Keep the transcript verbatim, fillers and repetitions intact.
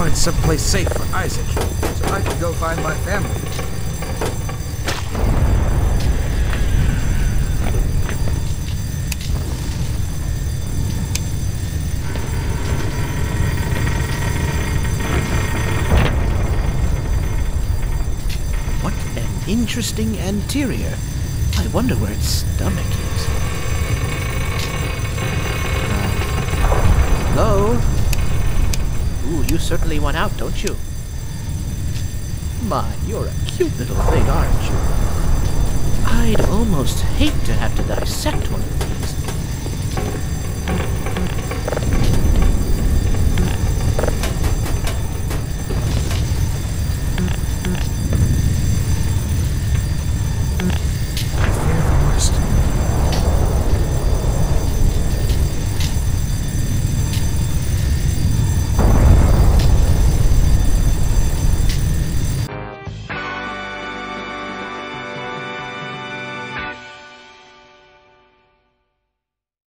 find someplace safe for Isaac, so I can go find my family. What an interesting anterior. I wonder where its stomach is. Uh, hello? Ooh, you certainly want out, don't you? My, you're a cute little thing, aren't you? I'd almost hate to have to dissect one of these.